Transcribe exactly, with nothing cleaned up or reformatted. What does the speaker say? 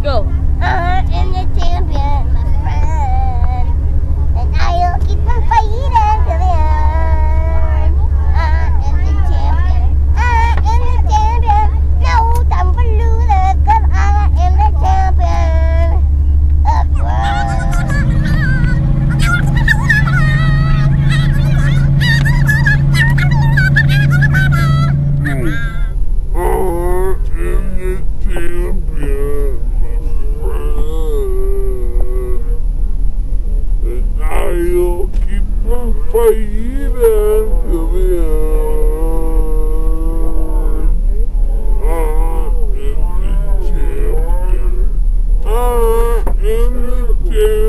Go. I am the champion, my friend, and I'll keep on fighting till the end. I am the champion, I am the champion, no time for losers, 'cause I am the champion of the world. I'll keep on fighting till the end. I am the champion. I am the champion.